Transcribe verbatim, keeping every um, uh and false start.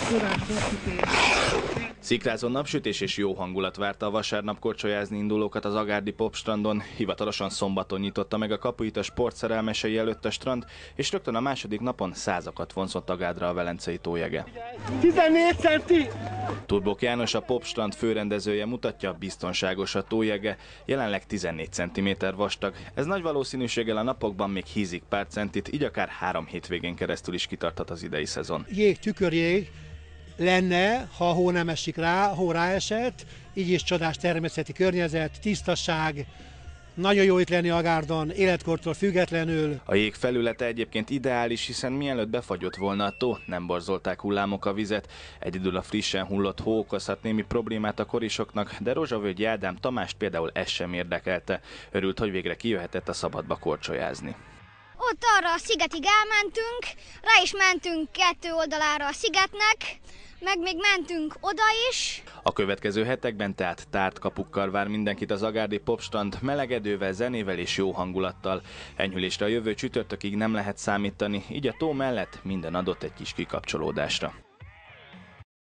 Szikrázó napsütés és jó hangulat várta a vasárnap korcsolyázni indulókat az agárdi Popstrandon. Hivatalosan szombaton nyitotta meg a kapuit a sport szerelmesei előtt a strand, és rögtön a második napon százakat vonzott Agádra a velencei tójege. tizennégy centi! Turbók János, a Popstrand főrendezője mutatja, biztonságos a tójege, jelenleg tizennégy centiméter vastag. Ez nagy valószínűséggel a napokban még hízik pár centit, így akár három hétvégén keresztül is kitarthat az idei szezon. Jég, tükörjég lenne, ha a hó nem esik rá, hó ráesett, így is csodás természeti környezet, tisztaság, nagyon jó itt lenni Agárdon, életkortól függetlenül. A jég felülete egyébként ideális, hiszen mielőtt befagyott volna a tó, nem borzolták hullámok a vizet. Egyedül a frissen hullott hó okozhat némi problémát a korisoknak, de Rozsavölgyi Ádám Tamást például ez sem érdekelte. Örült, hogy végre kijöhetett a szabadba korcsolyázni. Ott arra a szigetig elmentünk, rá is mentünk kettő oldalára a szigetnek, meg még mentünk oda is. A következő hetekben tehát tárt kapukkal vár mindenkit az agárdi Popstrand, melegedővel, zenével és jó hangulattal. Enyhülésre a jövő csütörtökig nem lehet számítani, így a tó mellett minden adott egy kis kikapcsolódásra.